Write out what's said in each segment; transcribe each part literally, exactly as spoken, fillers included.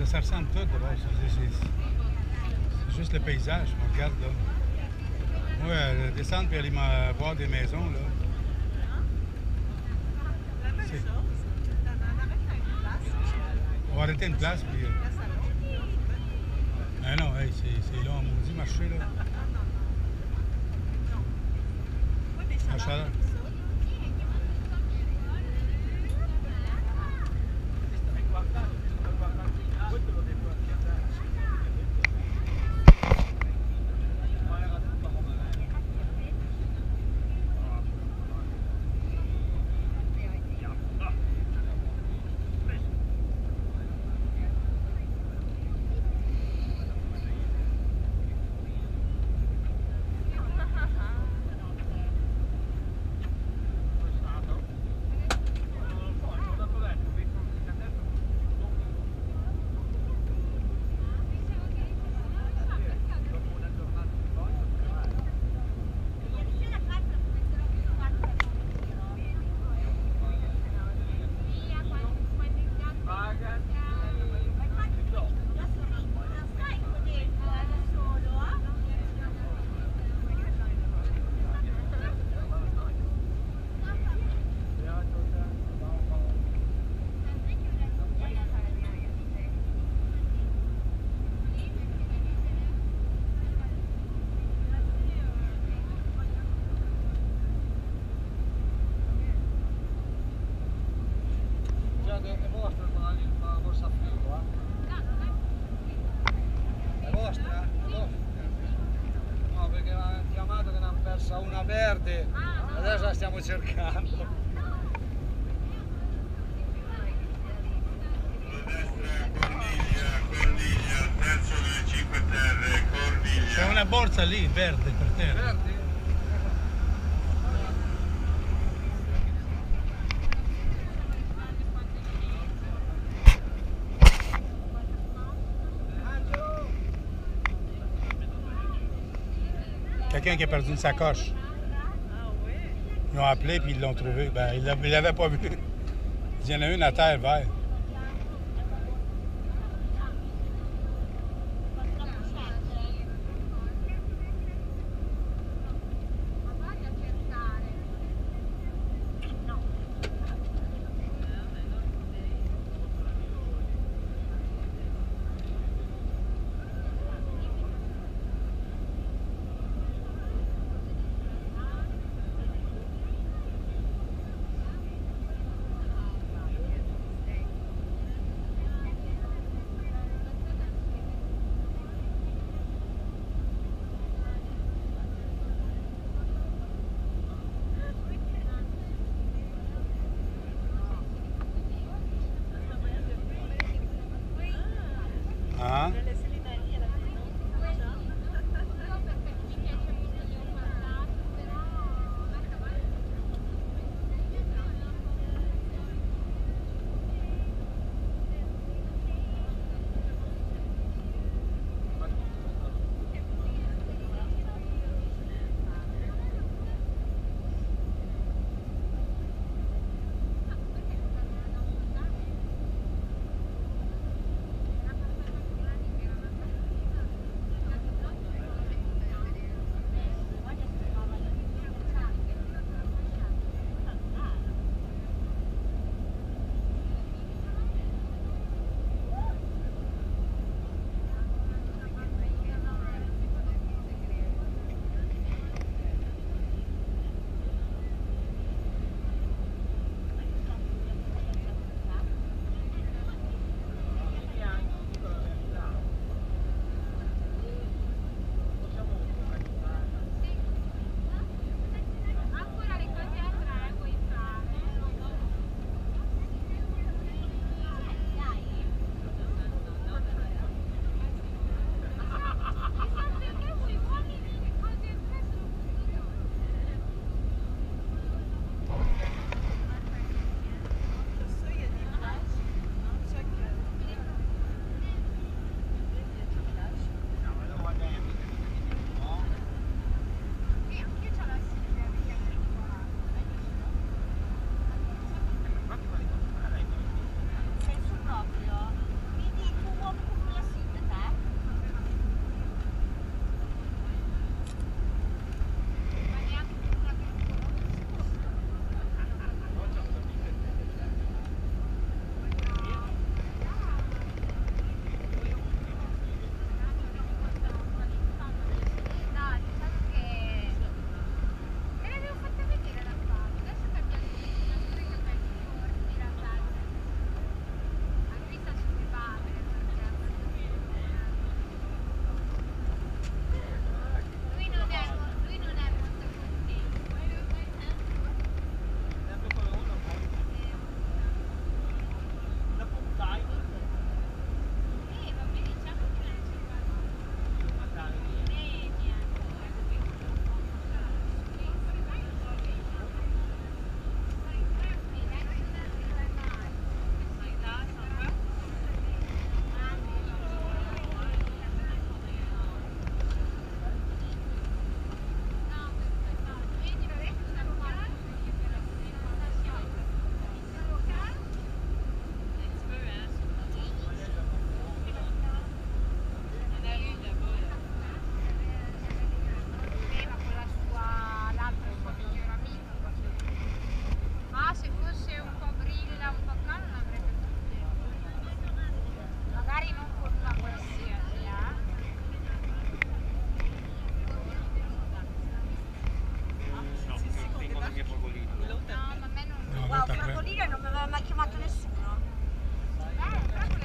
ça, ça ressemble tout d'abord. C'est juste le paysage, on regarde là. Moi, euh, descendre puis aller voir des maisons là. On va arrêter une place puis. Ah non, hey, c'est long, maudit marché là. La chaleur. Una verde, adesso la stiamo cercando. Corniglia, terzo delle Cinque Terre, Corniglia. C'è una borsa lì, verde, per terra. Verdi? Quelqu'un qui a perdu une sacoche. Ils l'ont appelé puis ils l'ont trouvé. Ben, ils ne l'avaient pas vu. Il y en a une à terre vert. Ah.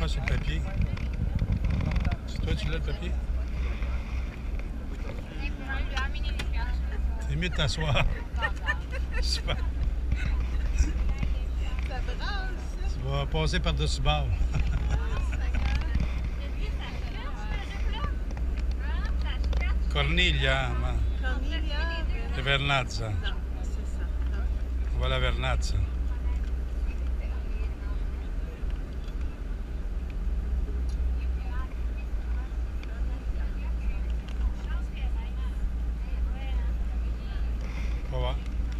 sur le papier. C'est toi, tu l'as le papier? C'est mieux de t'asseoir. Super. Tu vas passer par-dessus bord. Corniglia, ma Corniglia. è Vernazza. No, c'est ça. No. On va à la Vernazza. On va voir.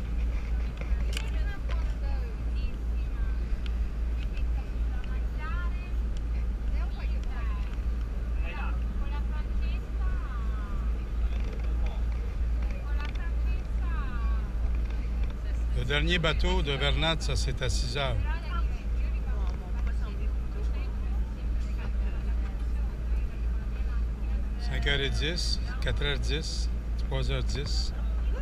Le dernier bateau de Vernazza, c'est à six heures. cinq heures dix, quatre heures dix, trois heures dix.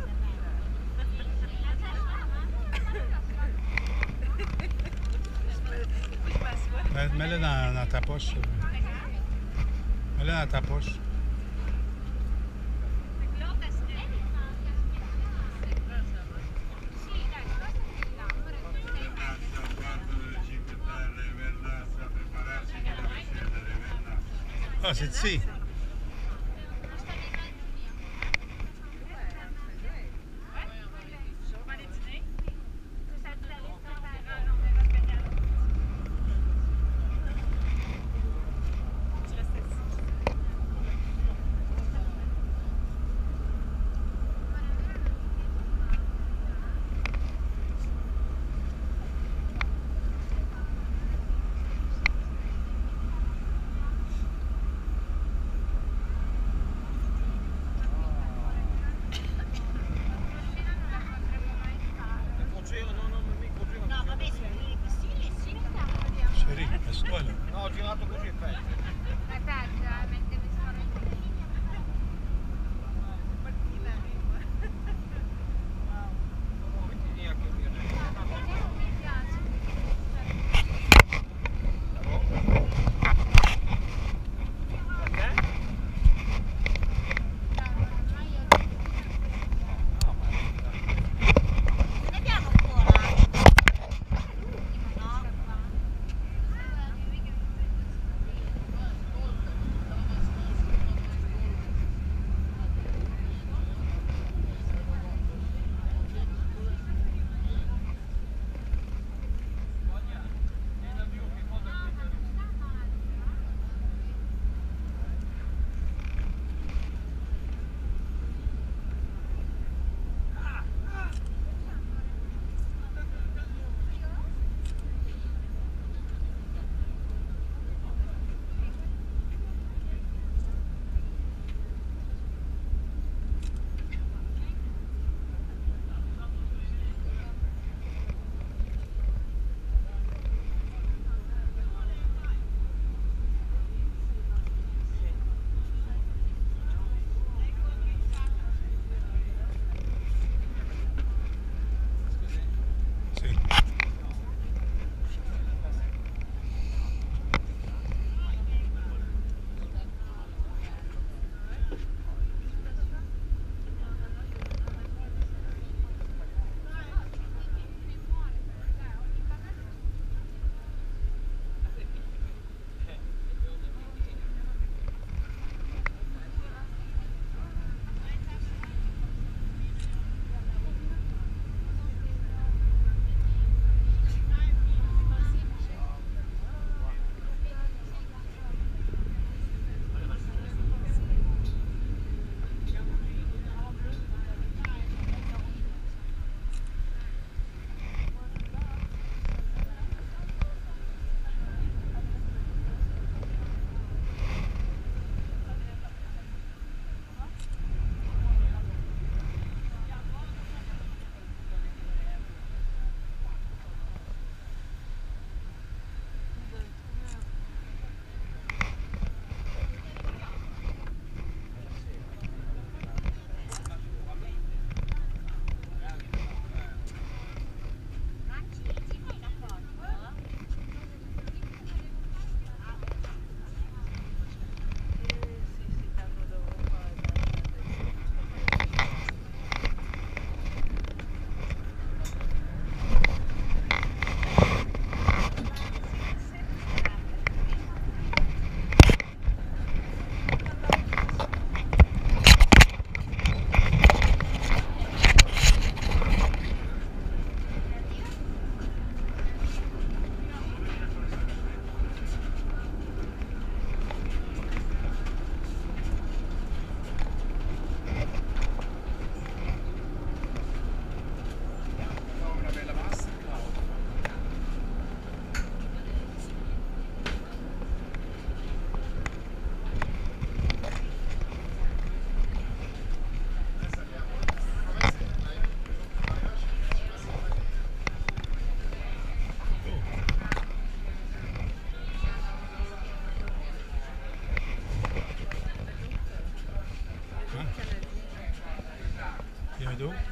Ben, mets-le dans, dans ta poche. Mets-le dans ta poche. Ah, c'est ici. Chérie, assieds-toi là. No, ho girato così, fai.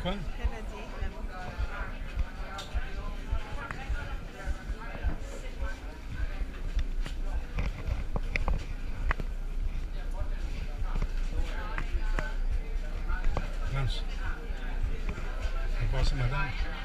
fun? Canadien. France. On va passer madame.